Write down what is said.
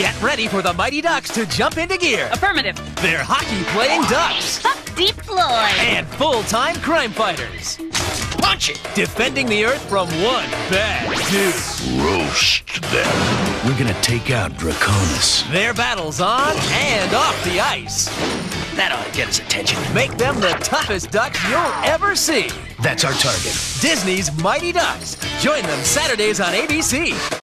Get ready for the Mighty Ducks to jump into gear. Affirmative. They're hockey-playing ducks. Up deep Floyd. And full-time crime fighters. Punch it! Defending the Earth from one bad dude. Roast them. We're gonna take out Draconis. Their battles on and off the ice That ought to get his attention. make them the toughest ducks you'll ever see. That's our target. Disney's Mighty Ducks. Join them Saturdays on ABC.